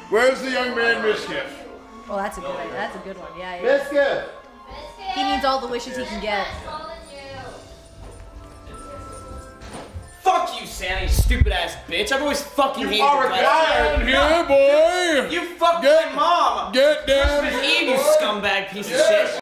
Where's the young man, Mischief? Oh, that's a good one. That's a good one. Yeah. Mischief. He needs all the wishes he can get. Fuck you, Santa, you stupid ass bitch. I've always fucking hated are the retired. Here, boy. You fucked my mom. Get down. Christmas Eve, you scumbag piece of shit.